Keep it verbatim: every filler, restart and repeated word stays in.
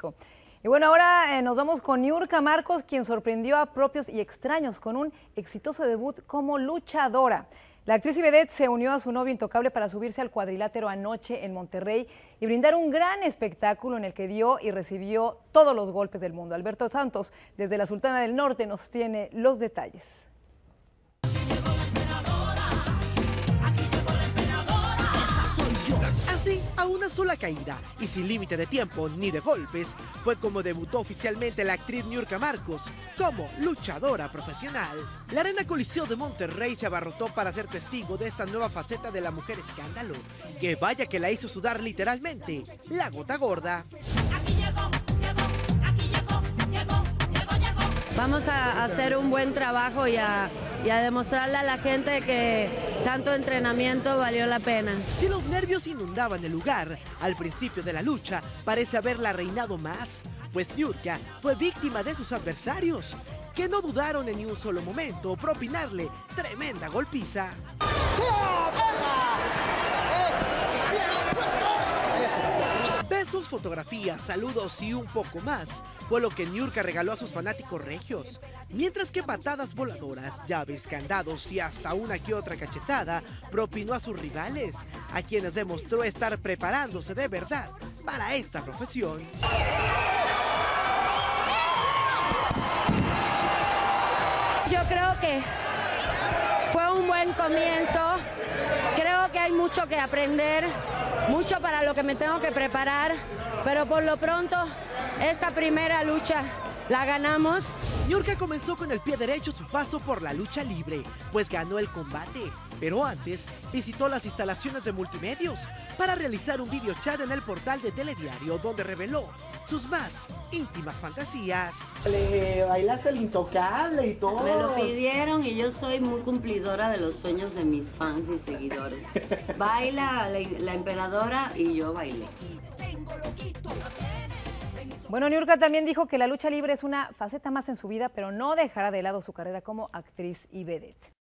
México. Y bueno, ahora eh, nos vamos con Niurka Marcos, quien sorprendió a propios y extraños con un exitoso debut como luchadora. La actriz y vedette se unió a su novio intocable para subirse al cuadrilátero anoche en Monterrey y brindar un gran espectáculo en el que dio y recibió todos los golpes del mundo. Alberto Santos, desde la Sultana del Norte, nos tiene los detalles. Así, a una sola caída y sin límite de tiempo ni de golpes, fue como debutó oficialmente la actriz Niurka Marcos como luchadora profesional. La Arena Coliseo de Monterrey se abarrotó para ser testigo de esta nueva faceta de la mujer escándalo, que vaya que la hizo sudar literalmente la gota gorda. Aquí llegó, llegó, aquí llegó, llegó, llegó, llegó. Vamos a hacer un buen trabajo y a, y a demostrarle a la gente que tanto entrenamiento valió la pena. Si los nervios inundaban el lugar, al principio de la lucha parece haberla reinado más, pues Niurka fue víctima de sus adversarios, que no dudaron en ni un solo momento propinarle tremenda golpiza. Besos, fotografías, saludos y un poco más fue lo que Niurka regaló a sus fanáticos regios, mientras que patadas voladoras, llaves, candados y hasta una que otra cachetada propinó a sus rivales, a quienes demostró estar preparándose de verdad para esta profesión. Yo creo que fue un buen comienzo, creo que hay mucho que aprender, mucho para lo que me tengo que preparar, pero por lo pronto esta primera lucha la ganamos. Niurka comenzó con el pie derecho su paso por la lucha libre, pues ganó el combate, pero antes visitó las instalaciones de Multimedios para realizar un video chat en el portal de Telediario, donde reveló sus más íntimas fantasías. Le bailaste el intocable y todo. Me lo pidieron y yo soy muy cumplidora de los sueños de mis fans y seguidores. Baila la, la emperadora y yo bailé. Bueno, Niurka también dijo que la lucha libre es una faceta más en su vida, pero no dejará de lado su carrera como actriz y vedette.